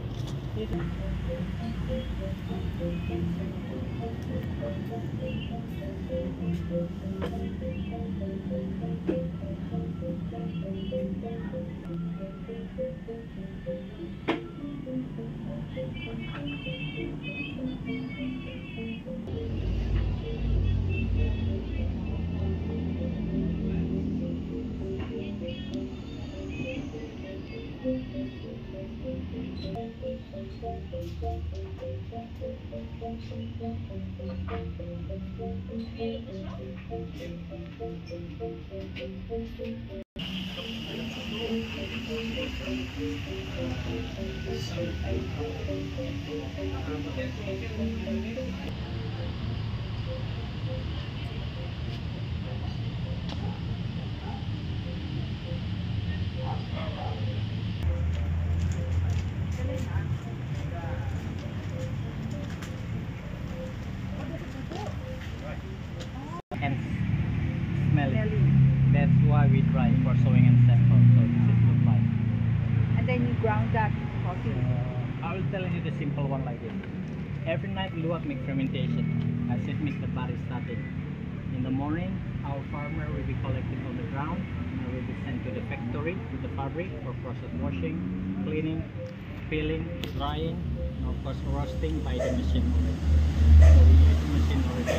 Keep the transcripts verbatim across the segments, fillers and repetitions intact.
And smelly. That's why we try for sewing and sample. So this is look like. And then you ground that coffee. Uh, I will tell you the simple one like this. Every night Luwak make fermentation. As it makes the body static. In the morning, our farmer will be collected on the ground and will be sent to the factory, to the fabric for process washing, cleaning, peeling, drying, and of course roasting by the machine already. So we use the machine already.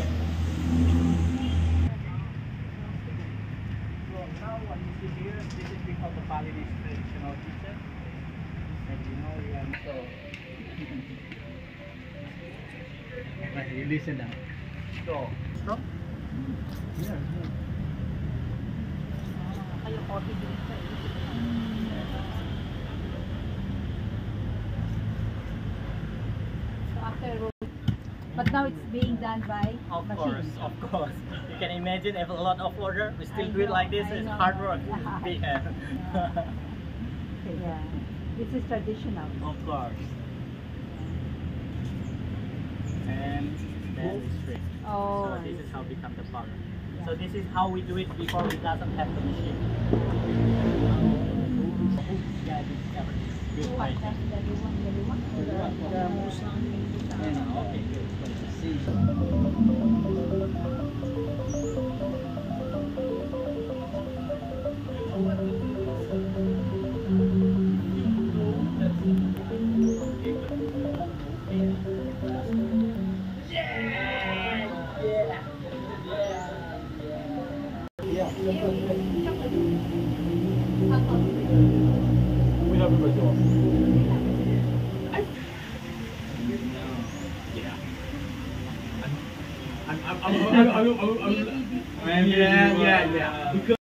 So now what you see here, this is because the Balinese traditional kitchen. And you know we are so. Right, you listen now. So, stop. Yeah. Kayo coffee drink sa So after but now it's being done by Of machine. course, of course. You can imagine if a lot of order, we still I do it know, like this. I It's know. hard work. Yeah. Yeah. This is traditional. Of course. And then it's straight. Oh. So this is how we become the powder. So this is how we do it before we doesn't have the machine. Yeah, this is everything. Good fighting. Okay, good. We have a door. Yeah. I'm, I'm, I'm, I'm, I'm, I'm, I'm, I'm, yeah, yeah, yeah. Because